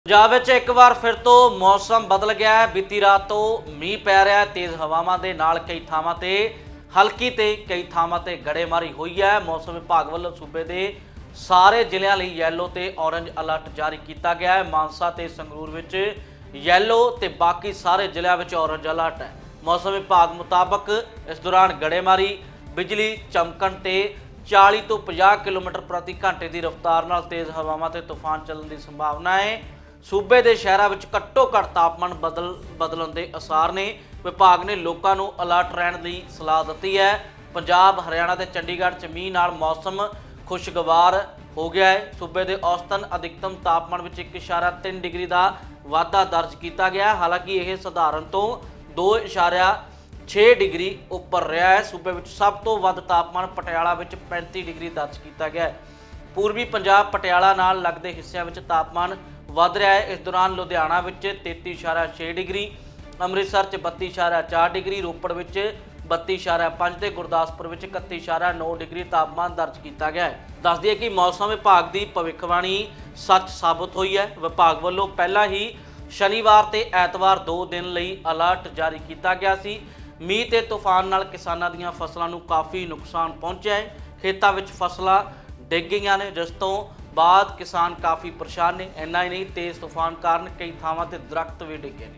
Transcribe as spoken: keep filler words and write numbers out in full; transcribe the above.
ਪੰਜਾਬ ਵਿੱਚ ਇੱਕ ਵਾਰ ਫਿਰ ਤੋਂ ਮੌਸਮ ਬਦਲ ਗਿਆ ਹੈ। ਬੀਤੀ ਰਾਤ ਤੋਂ ਮੀਂਹ ਪੈ ਰਿਹਾ ਹੈ। ਤੇਜ਼ ਹਵਾਵਾਂ ਦੇ ਨਾਲ ਕਈ ਥਾਵਾਂ ਤੇ ਹਲਕੀ ਤੇ ਕਈ ਥਾਵਾਂ ਤੇ ਗੜੇਮਾਰੀ ਹੋਈ ਹੈ। ਮੌਸਮ ਵਿਭਾਗ ਵੱਲੋਂ ਸੂਬੇ ਦੇ ਸਾਰੇ ਜ਼ਿਲ੍ਹਿਆਂ ਲਈ ਯੈਲੋ ਤੇ ਔਰੰਜ ਅਲਰਟ ਜਾਰੀ ਕੀਤਾ ਗਿਆ ਹੈ। ਮਾਨਸਾ ਤੇ ਸੰਗਰੂਰ ਵਿੱਚ ਯੈਲੋ ਤੇ ਬਾਕੀ ਸਾਰੇ ਜ਼ਿਲ੍ਹਿਆਂ ਵਿੱਚ ਔਰੰਜ ਅਲਰਟ ਹੈ। ਮੌਸਮ ਵਿਭਾਗ ਮੁਤਾਬਕ ਇਸ ਦੌਰਾਨ ਗੜੇਮਾਰੀ, ਬਿਜਲੀ ਚਮਕਣ ਤੇ ਚਾਲੀ ਤੋਂ ਪੰਜਾਹ ਕਿਲੋਮੀਟਰ ਪ੍ਰਤੀ ਘੰਟੇ ਦੀ ਰਫ਼ਤਾਰ ਨਾਲ ਤੇਜ਼ ਹਵਾਵਾਂ ਤੇ ਤੂਫਾਨ ਚੱਲਣ ਦੀ ਸੰਭਾਵਨਾ ਹੈ। सूबे के शहरों में घट्टो घट तापमान बदल बदलन के आसार ने। विभाग ने लोगों को अलर्ट रहने की सलाह दी है। पंजाब, हरियाणा ते चंडीगढ़ च मींह नाल मौसम खुशगवार हो गया है। सूबे के औसतन अधिकतम तापमान में एक इशारा तीन डिग्री का वाधा दर्ज किया गया है। हालांकि यह साधारण तो दो इशारा छे डिग्री उपर रहा है। सूबे में सब तो वध तापमान पटियाला में पैंती डिग्री दर्ज किया गया है। पूर्वी पंजाब पटियाला नाल लगते हिस्सों में तापमान वध रहा है। इस दौरान लुधियाना में तेती इशारा छे डिग्री, अमृतसर च बत्ती इशारा चार डिग्री, रोपड़ में बत्ती इशारा पाँच तो गुरदासपुर में इकत्ती इशारा नौ डिग्री तापमान दर्ज किया गया है। दस दिए कि मौसम विभाग की भविष्यवाणी सच साबित हुई है। विभाग वालों पहला ही शनिवार ते ऐतवार दो दिन लई अलर्ट जारी किया गया सी। मीह ते तूफान नाल किसानां दीयां फसलों को काफ़ी नुकसान पहुंचा है। खेतों में फसलां डिग गई ने, जिस तो बाद किसान काफ़ी परेशान ने। इन्ना ही नहीं, तेज़ तूफान कारण कई थावां ते दरख्त भी डिगे ने।